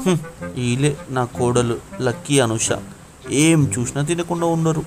ఈలే నా కోడలు లక్కీ అనుష, ఏం చూసినా తినకుండా ఉండరు.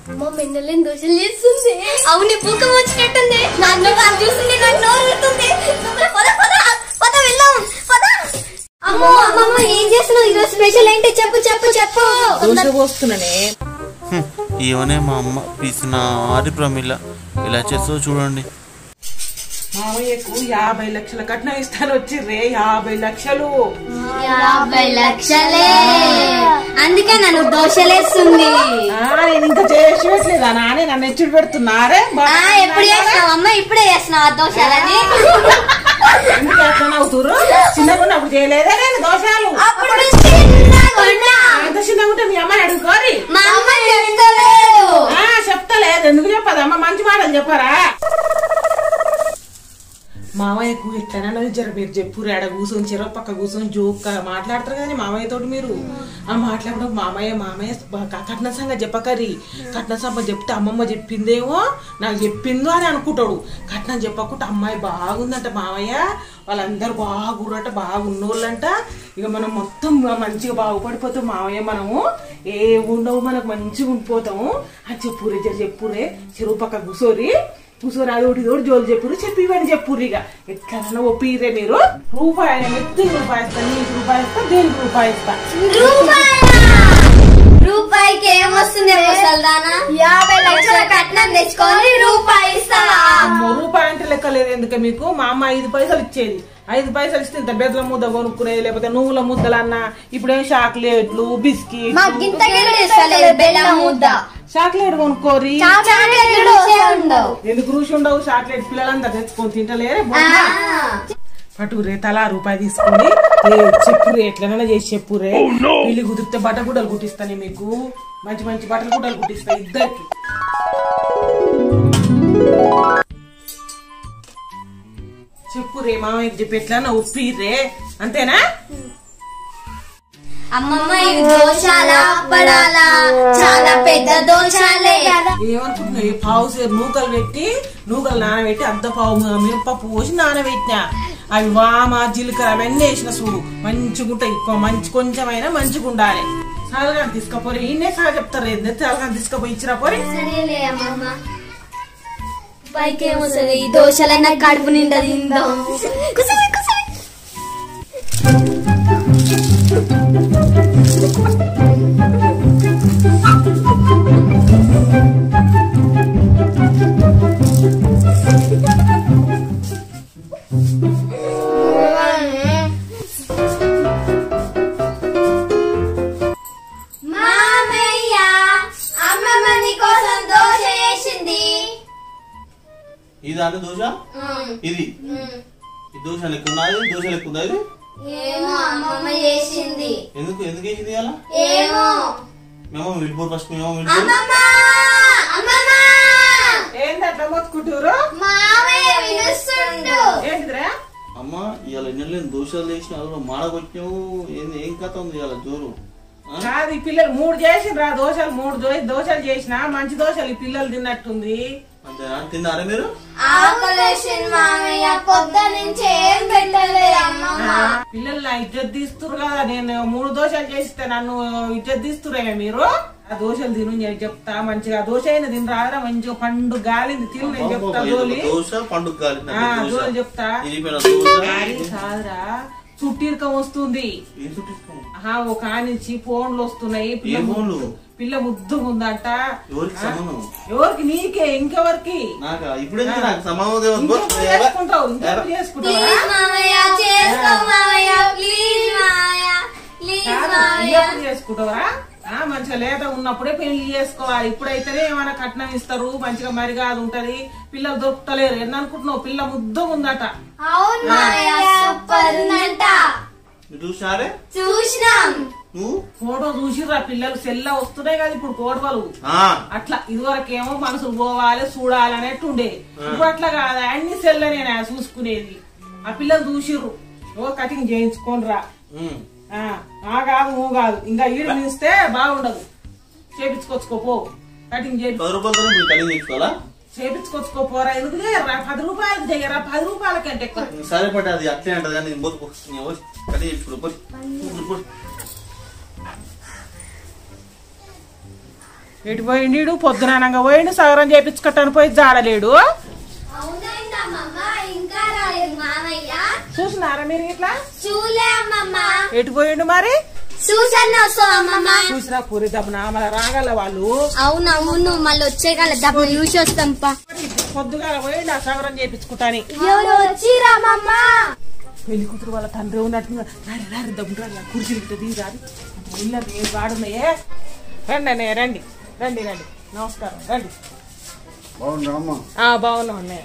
ఏమనే మా అమ్మ పిసినారి ప్రమిళ, ఇలా చేస్తో చూడండి. మామయ్యకు 50 లక్షల కట్నం ఇస్తాను వచ్చిర్రే. 50 లక్షలు. 50 లక్షలే, అందుకే నన్ను దోషలేస్తుంది. నేను ఇంకా చేసేట్లేదా నానే, నన్ను ఎచ్చుడు పెడుతున్నారే. ఎప్పుడు చేస్తున్నావు అమ్మ? ఇప్పుడే చేస్తున్నావు దోషాలని. ఎందుకు ఎట్లా నవ్వుతురు? చిన్నగా ఉన్నప్పుడు చేయలేదా నేను దోషాలు? ఎంత చిన్నగా ఉంటే మీ అమ్మని అడుగుకోరి. మా అమ్మ చెప్తలేదు. చెప్తలేదు, ఎందుకు చెప్పదమ్మ? మంచి మాటలు చెప్పారా? మామయ్యకు ఎట్లైనా జర మీరు చెప్పురు. ఆడ కూర్చొని చెరవ పక్క కూర్చొని జోక్ మాట్లాడతారు కానీ మామయ్యతో మీరు మాట్లాడడం మామయ్య కట్న సంగతి చెప్పకరి. కట్న సభ చెప్తే అమ్మమ్మ చెప్పిందేమో నాకు చెప్పిందో అని అనుకుంటాడు. కట్నం చెప్పకుండా అమ్మాయి బాగుందంట మామయ్య, వాళ్ళందరూ బాగుంట, బాగున్నోళ్ళంట. ఇక మనం మొత్తం మంచిగా బాగుపడిపోతాం మామయ్య. మనము ఏ ఉండవు, మనకు మంచిగా ఉండిపోతాము అని చెప్పురే. జర చెప్పురే, చెరువు పక్క కూర్చోరి. కూర్చొని అదోటి జోలు చెప్పురు, చెప్పి ఇవన్నీ చెప్పుర్రు. ఇక ఎట్లా ఒప్పిరే మీరు. రూపాయి రూపాయి ఇస్తా, నీకు రూపాయి ఇస్తా, దేనికి రూపాయి ఇస్తా. రూపాయికి ఏమొస్తుంది? 50 లక్షల కట్నం తెచ్చుకొని రూపాయి ఇస్తా. రూపాయి అంటే లెక్కలేదు ఎందుకు మీకు? మా అమ్మ 5 పైసలు ఇచ్చేది. 5 పైసలు ఇస్తే ఇంత బెదల ముద్ద కొనుక్కునేది, లేకపోతే నువ్వుల ముద్దలన్నా. ఇప్పుడేం చాక్లెట్లు, బిస్కెట్, చాక్లెట్ కొనుక్కోరి. ఎందుకు రుచి ఉండవు? చాక్లెట్ పిల్లలంతా తెచ్చుకొని తింటలేరే. పట్టుకురే, తలా రూపాయి తీసుకొని చెప్పురే, ఎట్లనైనా చేసి చెప్పురే. వీళ్ళు కుదిరితే బట్ట గుడ్డలు కుట్టిస్తాను మీకు, మంచి మంచి బట్టలు గుడ్డలు కుట్టిస్తా ఇద్దరికి. చెప్పురే మామయ్యకి చెప్పి ఎట్లా ఒప్పిరే, అంతేనా? అమ్మమ్మ ఇవి దోషాలా పడాలా? చాలా పెద్ద దోషాలే. ఏమనుకుంటున్నావు? పావు సేరు నూకలు నానబెట్టి అర్ధ పావు మిరపప్పు పోసి నానబెట్టినా. అవి వామ, జీలకర్ర అవన్నీ వేసిన చూడు, మంచిగా ఉంటాయి. కొంచెమైనా మంచిగా ఉండాలి. సాలుగా తీసుకపోయి ఇన్నే సార్ చెప్తారు. సాలుగా తీసుకపోయి ఇచ్చిరా పోయి. పైకేమొస్తుంది? దోషాలైనా కడుపు నిండా తిందాం. ఇది దోశ, ఇది దోశ లెక్క ఉన్నది. దోశ లెక్క ఉందా ఇది? ఎందుకు వేసింది అలా? మేము విడిపోరు ఫస్ట్. మేము ఏంటట్లా మొత్తుకుంటారు? అమ్మ ఇవాళ ఎన్నెళ్ళు దోశలు చేసిన మాడగొచ్చాము. ఏం కథ ఉంది ఇవాళ జోరు? కాదు, ఈ పిల్లలు 3 చేసిరా దోశలు. 3 దోశలు చేసిన మంచి దోశలు ఈ పిల్లలు తిన్నట్టుంది. తిన్నారా మీరు? పిల్లలు నా ఇజ్జత్ తీస్తురు కదా. నేను 3 దోశలు చేస్తే నన్ను ఇజ్జత్ తీస్తురేమే మీరు? ఆ దోశలు తిను నేను చెప్తా. మంచిగా దోశ అయినా తిని రాదా? మంచిగా పండు గాలింది తిను నేను చెప్తా. జోలి చెప్తా కాదురా, చుట్టిరకం వస్తుంది. ఒక నుంచి ఫోన్లు వస్తున్నాయి. పిల్ల ముద్దుగా ఉందంట. ఎవరికి? నీకే, ఇంకెవరికి? చేసుకుంటావు? చేసుకుంటావా? మంచిగా లేత ఉన్నప్పుడే పెళ్లి చేసుకోవాలి. ఇప్పుడైతేనే ఏమైనా కట్నం ఇస్తారు, మంచిగా మరిగాదు ఉంటది. పిల్లలు దొరుకుతలేరు. ఎన్ని అనుకుంటున్నావు? పిల్ల ముద్దుగా ఉందట. ఫోటో చూసిర్రా పిల్లలు? సెల్ల వస్తున్నాయి కదా ఇప్పుడు కోడవలు. అట్లా ఇదివరకేమో మనసులు పోవాలి చూడాలి అనేట్టు ఉండే. ఇప్పుడు అట్లా కాదా, అన్ని సెల్లనే చూసుకునేది. ఆ పిల్లలు చూసిర్రు. కటింగ్ చేయించుకోనరా. కాదు నువ్వు కాదు, ఇంకా ఈడు మిస్తే బాగుండదు. చేపించుకొచ్చుకోపో. కటింగ్ చేపించుకొచ్చుకోపోరా. ఎందుకు చేయరా? 10 రూపాయలకు చేయరా? 10 రూపాయలకంటే ఎక్కువ. సరే పడి అది అట్లే అంటది. ఎటు పోయిండు? పొద్దునానంగా పోయిండు, సగరం చేపించుకట్టాను పోయి జాడలేడు. చూసినారా మీరు ఇట్లా? ఎటు పోయిండు మరి? చూసినా పూరి దబ్బున మళ్ళీ రాగల వాళ్ళు. అవునవును, మళ్ళీ వచ్చే కాల దబ్బు చూసి వస్తాం. పొద్దుగా పోయిండు ఆ సగరం చేపించుకుంటాని. పెళ్లి కూతురు వాళ్ళ తండ్రి ఉన్నట్టు దబ్బు కుర్చీ రాదు ఇల్లు ఏం వాడున్నాయే. రండి అన్నయ్య, రండి రండి రండి, నమస్కారం, రండి. బాగున్నా అన్నయ్య.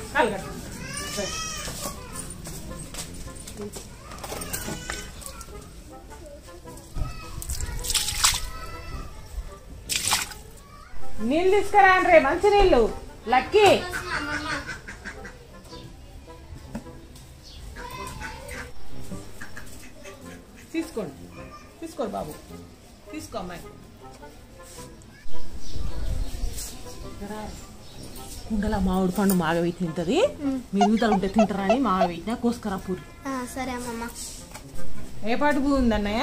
నీళ్ళు తీసుకురా రే, మంచి నీళ్ళు. లక్కీ తీసుకోండి, తీసుకోండి బాబు, తీసుకో అమ్మాయి. కుండల మామిడి పండు మాగవెట్టి తింటది, మిరుగుతలు ఉంటే తింటారా అని మాగవెట్టినా కోసుకరా పూరి. సరే అమ్మమ్మ. ఏ పాటు భూ ఉందన్నయ్య?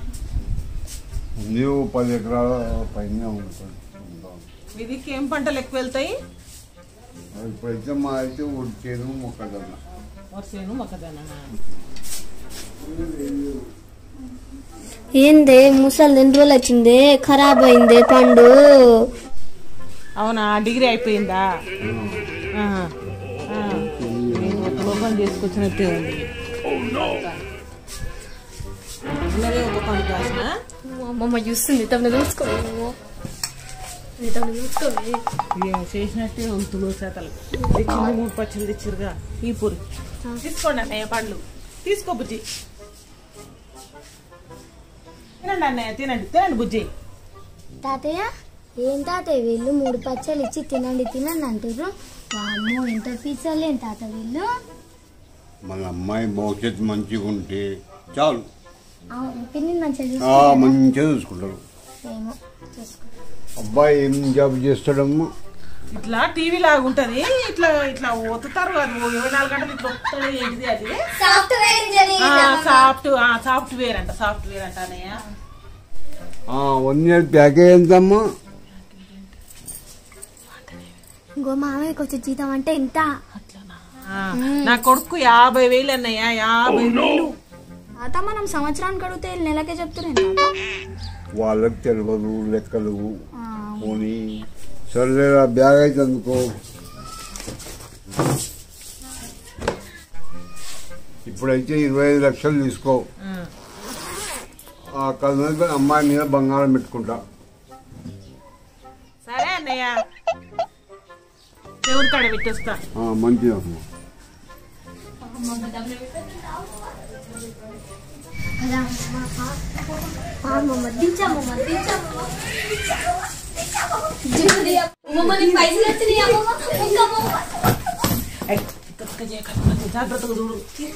10 ఎకరాల పైన ఉంటుంది. మీ దిక్కు ఏం పంటలు ఎక్కువ వెళ్తాయి? ఇప్పుడైతే మా అయితే ఉడికేను మొక్కజొన్న. వరిసేను మొక్కజొన్న. ఏందే ముసలి 2 రోజులు వచ్చింది, ఖరాబ్ అయింది పండు. అవునా, డిగ్రీ అయిపోయిందా? లోపల చేసుకొచ్చినట్టే ఉంది. ఒక పండు కాసిన అమ్మమ్మ చూస్తుంది, తమను చూసుకో చేసినట్టే ఉంతులు చేతలు తెచ్చింది. 3 పచ్చలు తెచ్చిరుగా. ఈ పూరి తీసుకోండి అన్నయ్య, పండ్లు తీసుకో బుజ్జి. తినండి అన్నయ్య, తినండి తినండి బుజ్జి. తాతయ్య ఏం తాతయ్య వీళ్ళు 3 పచ్చలు ఇచ్చి తినండి తినండి అంటారు. వామ్మో ఎంత పిచ్చలే తాత వీళ్ళు. మన అమ్మాయి భవిష్యత్తు మంచిగా ఉంటే చాలు. పిన్ని మంచిగా మంచిగా చూసుకుంటారు. ఏమో చూసుకుంటారు. అబ్బాయి ఏం జాబ్ చేస్తాడమ్మా? ఇట్లా టీవీ లాగా ఉంటది, ఇట్లా ఇట్లా ఒత్తుతారు. అది 24 గంటలు ఇట్లా ఒత్తుతాడు. ఏంటిది అది? సాఫ్ట్వేర్ అంట, సాఫ్ట్వేర్ అంట అన్నయ్య. 1 ఇయర్ ప్యాకేజ్ ఎంతమ్మా? ఇంకో మామయ్యకి వచ్చే జీతం అంటే ఎంత? నా కొడుకు 50,000 అన్నయ్య, 50,000. తాత మనం సంవత్సరానికి అడిగితే నెలకే చెప్తున్నాను. వాళ్ళకి తెలియదు లెక్కలు. పోనీ సరే, బ్యాగ్ అయితే అందుకో. ఇప్పుడైతే 25 లక్షలు తీసుకో. కళ్ళు అమ్మాయి మీద బంగారం పెట్టుకుంటా. సరే అన్నయ్య, దేవుడి కాడ పెట్టేస్తా. మంచిగా జాగ్రత్తగా చూడు.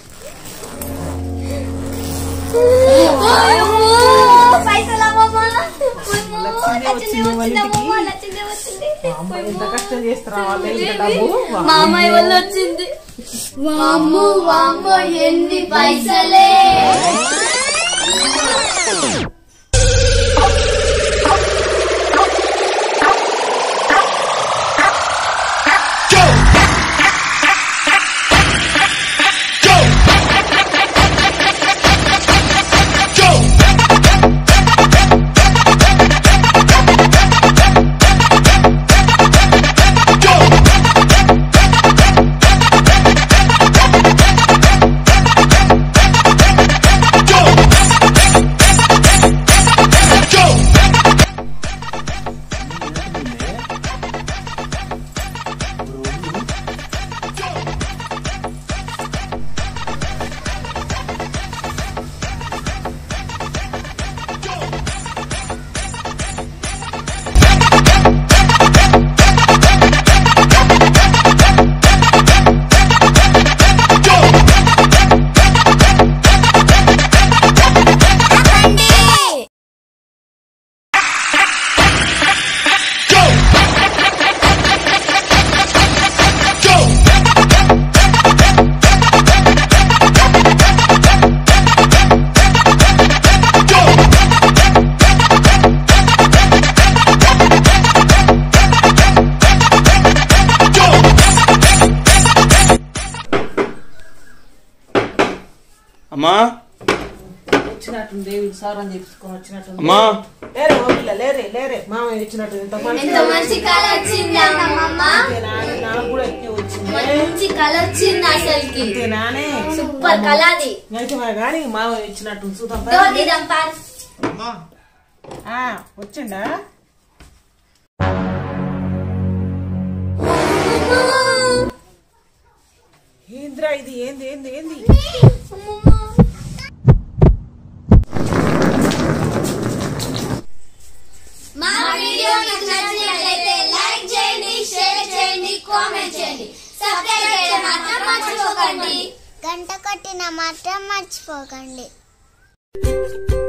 ఎంత కష్టం చేస్తారా వాళ్ళు, ఎంత డబ్బు మామయ్య వల్ల వచ్చింది. వామ్మో వామ్మో ఎన్ని పైసలే. అమ్మా వచ్చినట్టుంది సార్ అని చెప్పుకొని వచ్చినట్టుంది. అమ్మా లేరే ఓ పిల్ల లేరే లేరే మామయ్య వచ్చినట్టు ఎంత మంచి కళ వచ్చింది అమ్మమ్మ. నాకు కూడా ఎక్కువ వచ్చింది. మంచి కళ వచ్చింది అసలుకి. నానే సూపర్ కళ అది. అయితే కానీ మామయ్య వచ్చినట్టు చూద్దాం. వచ్చిండా ఏంద్రా ఇది ఏంది ఏంది ఏంది మా వీడియో మీకు నచ్చినట్లయితే లైక్ చేయండి, షేర్ చేయండి, కామెంట్ చేయండి. సబ్స్క్రైబ్ చేయడం మాత్రం మర్చిపోకండి. గంట కొట్టిన మాత్రం మర్చిపోకండి.